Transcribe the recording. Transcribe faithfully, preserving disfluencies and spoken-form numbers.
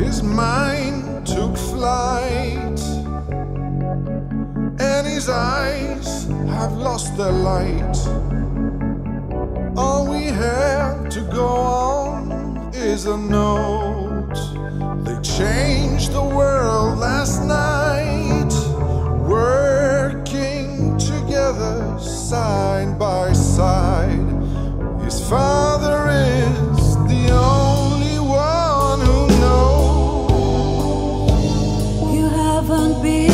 His mind took flight, and his eyes have lost their light. All we have to go on is a note. They changed the world last night, working together side by side. His father is the only one who knows. You haven't been